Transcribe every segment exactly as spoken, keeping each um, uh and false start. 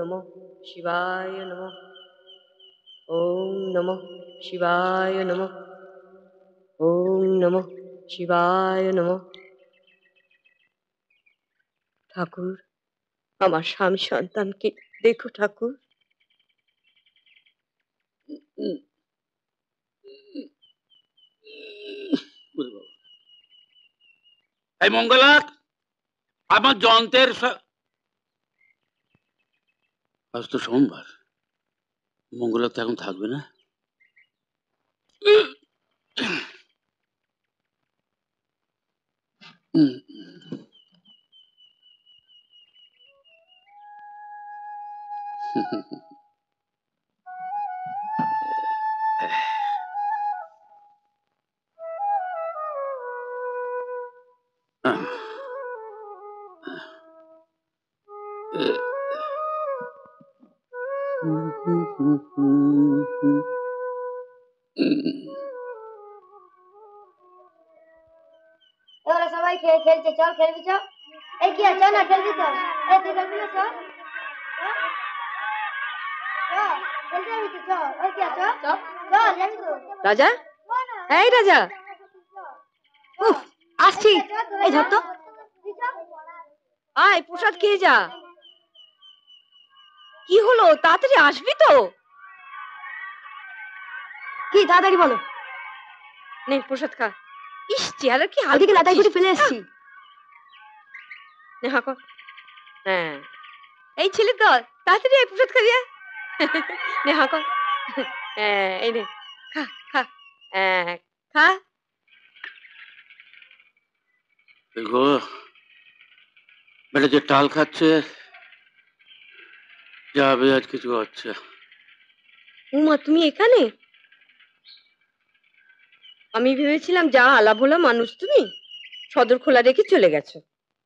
नमो शिवाय नमः। ओम नमो शिवाय नमः। ओम नमो शिवाय नमः। ठाकुर আমার স্বামী সন্তানকে দেখো ঠাকুর। এই মঙ্গলা আমার যন্ত্রের আজ তো সোমবার, মঙ্গলা তো এখন থাকবে না। ওরা সবাই খেলছে, চল খেলবি চল। এই কি আছে না খেলবি চল। এই তুই খেলবি না চল। খেলতে যাবি তো চল। ওই কি আছে চল চল যাবি তো। রাজা, এই রাজা, উফ আসছি। এই ধর তো, আয় প্রসাদ খেয়ে যা। কি হলো, তাড়াতাড়ি আসবি তো? কি তাড়াতাড়ি বলো। নে প্রসাদ খা। ইস চেহারা কি হালদিকে লাটাই করে ফেলে এসেছি। নে হাঁকো। হ্যাঁ এই ছেলে তো তাড়াতাড়ি আয় প্রসাদ খাবি। নে হাঁকো। হ্যাঁ এই নে খা খা। হ্যাঁ খা। দেখো বেটা যে টাল খাচ্ছে যাবে আজ কিছু হচ্ছে। উমা তুমি এখানে? আমি ভেবেছিলাম যা আলা ভোলা মানুষ তুমি, সদর খোলা রেখে চলে গেছো।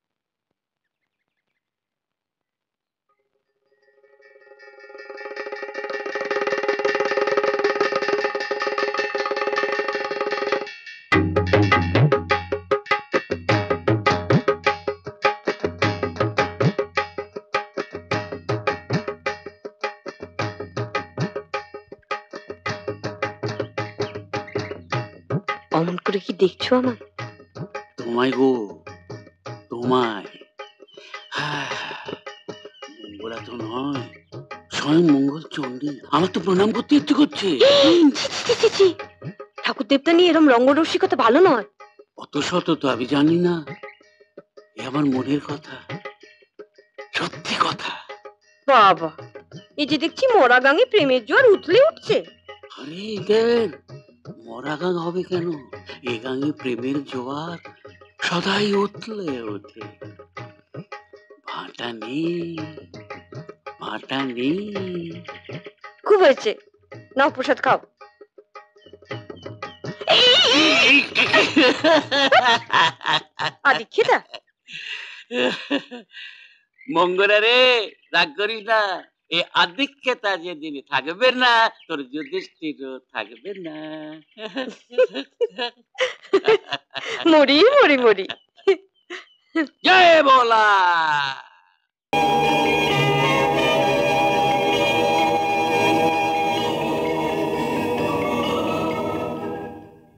অমন করে কি দেখছো আমায়? তোমায় গো তোমায়। মঙ্গলা তো নয়, স্বয়ং মঙ্গল চণ্ডী। আমার তো প্রণাম করতে ইচ্ছে করছে। ঠাকুর দেবতা নিয়ে এরম রঙ্গরসিকতা ভালো নয়। অত শত তো আমি জানি না, এ আমার মনের কথা, সত্যি কথা। বাবা এই যে দেখছি মরা গাঙে প্রেমের জোয়ার উথলে উঠছে। আরে দেখ, মরা গাং হবে কেন, এ গাঙে প্রেমের জোয়ার সদাই উঠলে ওঠে। ভাটা নেই, ভাটা নেই। খুব হয়েছে, নাও প্রসাদ খাও। আদি খেদা মঙ্গলা রে, রাগ করিস না। এই আদিক্ষেতা যেদিন থাকবে না, তোর যুধিষ্ঠিরও থাকবে না। মরি মরি মরি। জয় বলা।